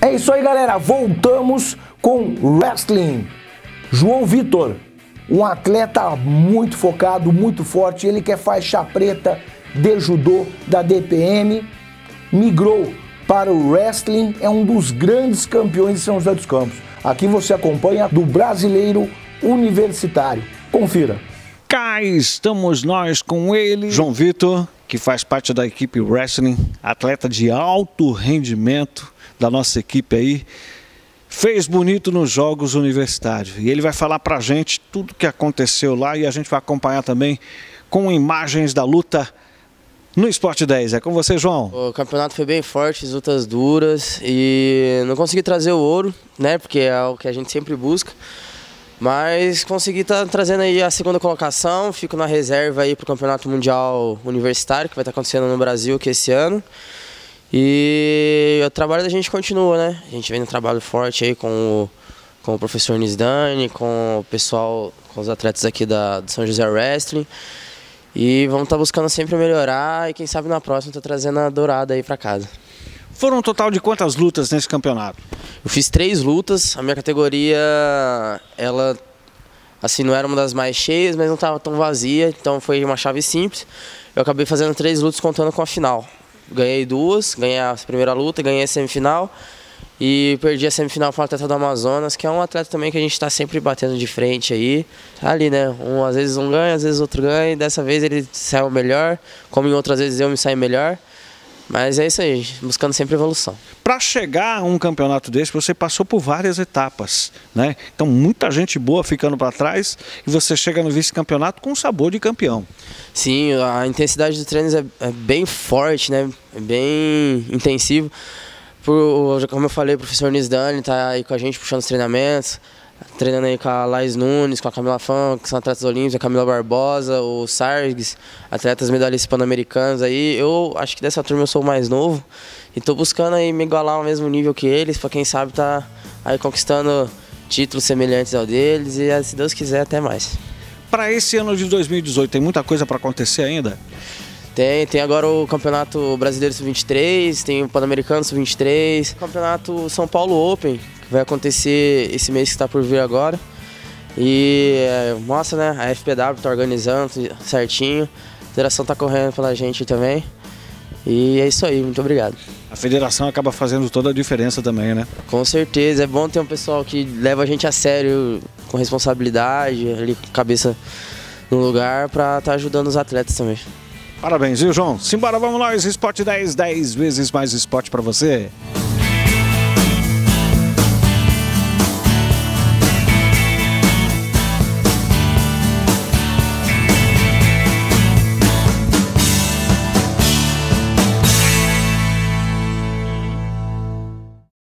É isso aí, galera. Voltamos com wrestling. João Vitor, um atleta muito focado, muito forte. Ele que é faixa preta de judô da DPM, migrou para o wrestling, é um dos grandes campeões de São José dos Campos. Aqui você acompanha do Brasileiro Universitário. Confira. Cá estamos nós com ele, João Vitor, que faz parte da equipe wrestling, atleta de alto rendimento da nossa equipe aí. Fez bonito nos Jogos Universitários. E ele vai falar pra gente tudo que aconteceu lá e a gente vai acompanhar também com imagens da luta no Sport 10. É com você, João. O campeonato foi bem forte, as lutas duras e não consegui trazer o ouro, né? Porque é o que a gente sempre busca. Mas consegui estar trazendo aí a segunda colocação, fico na reserva aí pro Campeonato Mundial Universitário, que vai estar acontecendo no Brasil aqui esse ano. E o trabalho da gente continua, né? A gente vem no trabalho forte aí com o professor Nisdani, com o pessoal, com os atletas aqui do São José Wrestling. E vamos estar buscando sempre melhorar e quem sabe na próxima tá trazendo a dourada aí pra casa. Foram um total de quantas lutas nesse campeonato? Eu fiz 3 lutas, a minha categoria, ela assim, não era uma das mais cheias, mas não estava tão vazia, então foi uma chave simples. Eu acabei fazendo 3 lutas contando com a final. Ganhei 2, ganhei a primeira luta, ganhei a semifinal e perdi a semifinal para o atleta do Amazonas, que é um atleta também que a gente está sempre batendo de frente aí. Ali, né? Às vezes um ganha, às vezes outro ganha, e dessa vez ele saiu melhor, como em outras vezes eu me saí melhor. Mas é isso aí, buscando sempre evolução. Para chegar a um campeonato desse, você passou por várias etapas, né? Então, muita gente boa ficando para trás e você chega no vice-campeonato com sabor de campeão. Sim, a intensidade dos treinos é bem forte, né? É bem intensivo. Como eu falei, o professor Nisdani está aí com a gente puxando os treinamentos, treinando aí com a Laís Nunes, com a Camila Fã, que são atletas olímpicos, a Camila Barbosa, o Sargues, atletas medalhistas pan-americanos aí. Eu acho que dessa turma eu sou o mais novo e estou buscando aí me igualar ao mesmo nível que eles, para quem sabe tá aí conquistando títulos semelhantes ao deles e, se Deus quiser, até mais. Para esse ano de 2018, tem muita coisa para acontecer ainda? Tem agora o Campeonato Brasileiro Sub-23, tem o Pan-Americano Sub-23, o Campeonato São Paulo Open, que vai acontecer esse mês que está por vir agora. E mostra, né, a FPW está organizando certinho, a federação está correndo pela gente também. E é isso aí, muito obrigado. A federação acaba fazendo toda a diferença também, né? Com certeza, é bom ter um pessoal que leva a gente a sério, com responsabilidade, ali com a cabeça no lugar, para estar ajudando os atletas também. Parabéns, viu, João? Simbora, vamos nós, Sport 10, 10 vezes mais esporte para você.